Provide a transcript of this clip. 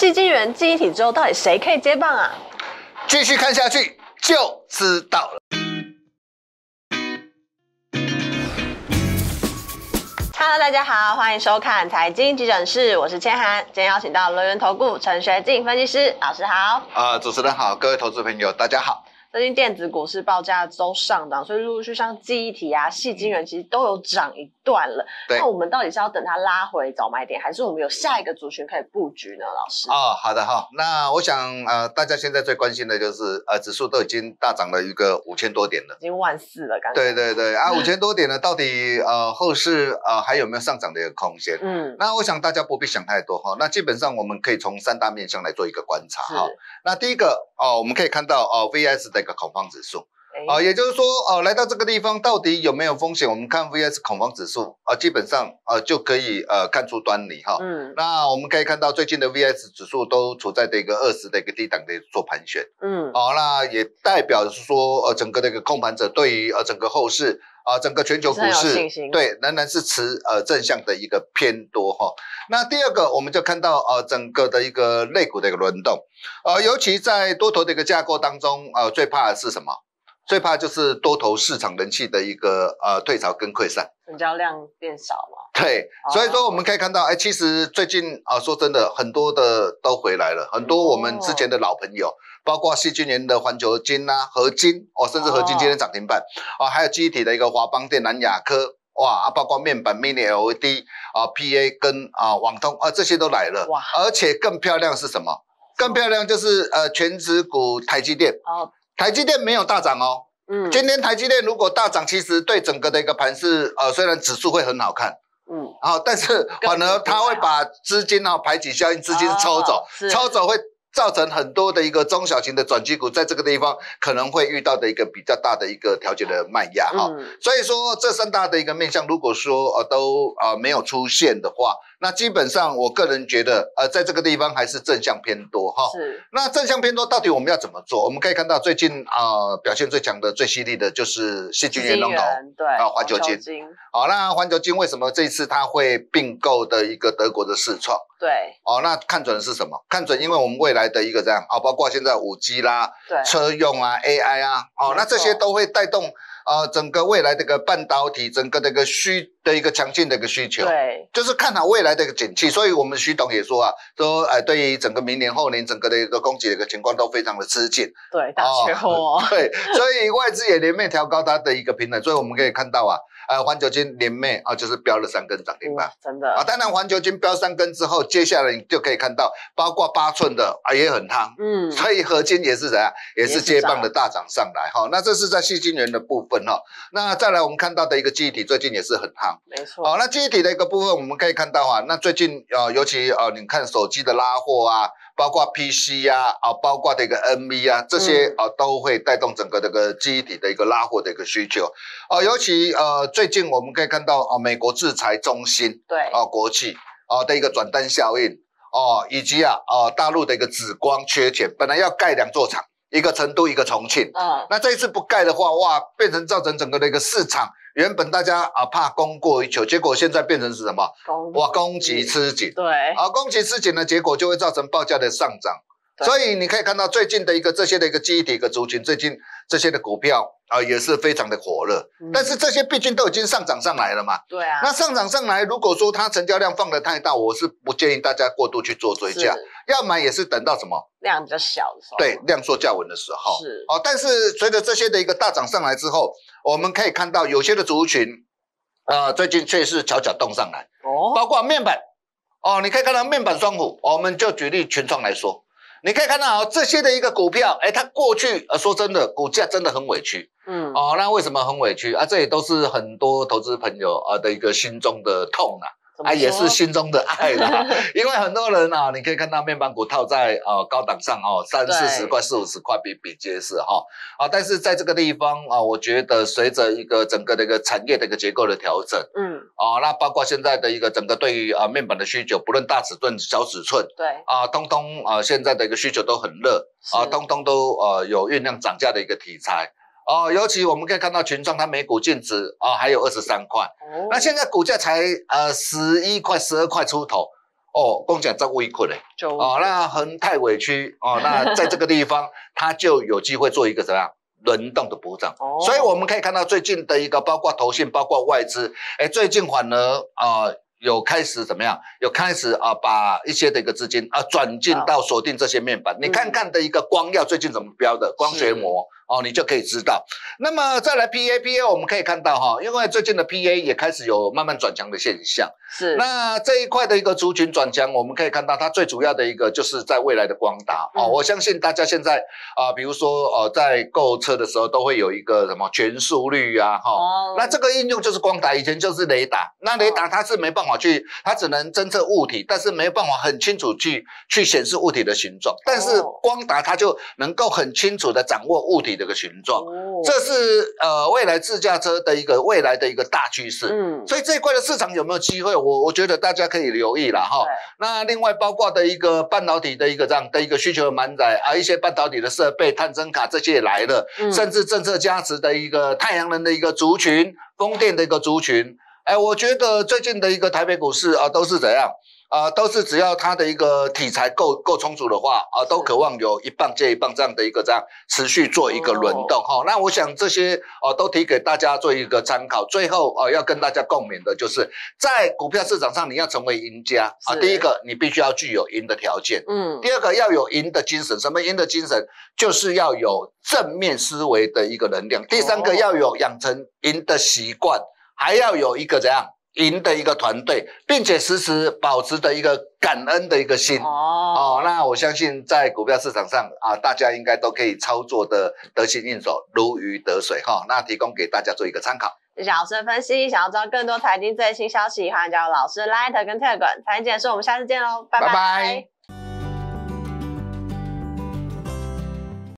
矽晶圆记忆体之后，到底谁可以接棒啊？ 继续看下去就知道了。 Hello， 大家好，欢迎收看财经急诊室，我是千涵。今天邀请到轮源投顾陈学进分析师老师好。 主持人好，各位投资朋友大家好。 最近电子股市报价都上涨，所以陆续像记忆体啊、矽晶圆其实都有涨一段了。那我们到底是要等它拉回早买点，还是我们有下一个族群可以布局呢？老师？ 好的哈。那我想大家现在最关心的就是指数都已经大涨了一个5000多点了， 已经14000了，感觉。 对5000多点呢，到底后市还有没有上涨的一个空间？那我想大家不必想太多哈。那基本上我们可以从3大面向来做一个观察哈。那第一个我们可以看到VS 的一个恐慌指数。也就是说，来到这个地方到底有没有风险？我们看 VS 恐慌指数基本上就可以看出端倪哈。那我们可以看到最近的 VS 指数都处在这个20的一个低档的做盘旋。那也代表是说整个的一个控盘者对于整个后市整个全球股市对仍然是持正向的一个偏多哈。那第二个我们就看到整个的一个类股的一个轮动，尤其在多头的一个架构当中最怕的是什么？最怕就是多头市场人气的一个退潮跟溃散， 成交量变少嘛。 对，所以说我们可以看到，其实最近说真的，很多的都回来了，很多我们之前的老朋友，包括矽晶圆的环球晶啊、合晶甚至合晶今天涨停板还有记忆体的一个华邦电、南亚科。包括面板 Mini LED PA 跟网通这些都来了，而且更漂亮是什么？更漂亮就是全指股台积电。台积电没有大涨哦。今天台积电如果大涨，其实对整个的一个盘势虽然指数会很好看，但是反而它会把资金排挤效应，资金抽走，抽走会造成很多的一个中小型的转机股在这个地方可能会遇到的一个比较大的一个调节的卖压所以说这3大的一个面向，如果说都没有出现的话，那基本上我个人觉得在这个地方还是正向偏多哈。那正向偏多到底我们要怎么做？我们可以看到最近表现最强的、最犀利的就是矽晶圆龙头， 对环球晶。那环球晶为什么这一次它会并购的一个德国的世创？ 对。 那看准的是什么？看准因为我们未来的一个这样包括现在5G 啦、车用AI 那这些都会带动整个未来的一个半导体整个的一个的一个强劲的一个需求，对，就是看好未来的一个景气，所以我们徐董也说说对于整个明年后年整个的一个供给的一个情况都非常的吃紧， 对，大缺货对，所以外资也连袂调高它的一个平衡，所以我们可以看到环球晶连袂就是飙了3根涨停板， 真的当然环球晶飙3根之后，接下来你就可以看到，包括8寸的也很夯，所以合金也是怎样，也是接棒的大涨上来那这是在矽晶圆的部分那再来我们看到的一个记忆体最近也是很夯， 没错那记忆体的一个部分我们可以看到那最近尤其你看手机的拉货包括 PC 包括这个 NV 这些都会带动整个这个记忆体的一个拉货的一个需求尤其最近我们可以看到美国制裁中芯对国企的一个转单效应以及大陆的一个紫光缺钱，本来要盖2座厂，一个成都一个重庆那这一次不盖的话变成造成整个的一个市场原本大家怕供过于求，结果现在变成是什么？供给吃紧。对供给吃紧的结果就会造成报价的上涨。所以你可以看到最近的一个这些的一个记忆体的族群，最近这些的股票也是非常的火热。但是这些毕竟都已经上涨上来了嘛。对啊。那上涨上来，如果说它成交量放得太大，我是不建议大家过度去做追价。要买也是等到什么？ 量比较小的时候。对， 量缩价稳的时候。是。但是随着这些的一个大涨上来之后，我们可以看到有些的族群最近却是悄悄动上来。包括面板。你可以看到面板双虎，我们就举例群创来说。你可以看到这些的一个股票，它过去说真的，股价真的很委屈，那为什么很委屈这也都是很多投资朋友的一个心中的痛也是心中的爱啦。因为很多人你可以看到面板股套在高档上30-40块、40-50块比皆是但是在这个地方我觉得随着一个整个的一个产业的一个结构的调整，那包括现在的一个整个对于面板的需求，不论大尺寸、小尺寸，对通通现在的一个需求都很热通通都有酝酿涨价的一个题材。尤其我们可以看到群创它每股净值还有23块，那现在股价才11块、12块出头哦，共享照顾一困嘞，哦，那恒泰委屈哦，那在这个地方它就有机会做一个怎么样轮动的补涨，所以我们可以看到最近的一个包括投信、包括外资，最近反而有开始怎么样？有开始把一些的一个资金转进到锁定这些面板。你看看的一个光耀最近怎么标的光学膜你就可以知道。那么再来 PA 我们可以看到哈，因为最近的 PA 也开始有慢慢转强的现象。是。那这一块的一个族群转强，我们可以看到它最主要的一个就是在未来的光达我相信大家现在比如说在购车的时候都会有一个什么全速率啊那这个应用就是光达，以前就是雷达。那雷达它是没办法它只能侦测物体，但是没有办法很清楚去显示物体的形状。但是光达它就能够很清楚的掌握物体的一个形状。这是未来自驾车的未来的一个大趋势。所以这一块的市场有没有机会？我觉得大家可以留意啦哈。那另外包括的一个半导体的一个这样的一个需求的满载一些半导体的设备、探针卡这些也来了，甚至政策加持的一个太阳能的一个族群、风电的一个族群。我觉得最近的一个台北股市都是怎样都是只要它的一个题材够充足的话都渴望有一棒接一棒这样的一个这样持续做一个轮动那我想这些都提给大家做一个参考。最后要跟大家共勉的就是在股票市场上你要成为赢家第一个你必须要具有赢的条件，第二个要有赢的精神。什么赢的精神？就是要有正面思维的一个能量。第三个要有养成赢的习惯。还要有一个怎样赢的一个团队，并且时时保持的一个感恩的一个心那我相信在股票市场上大家应该都可以操作的得心应手，如鱼得水那提供给大家做一个参考。 谢谢老师的分析。想要知道更多财经最新消息，欢迎加入老师的 Line 跟 Telegram。财经解说，我们下次见喽，拜拜。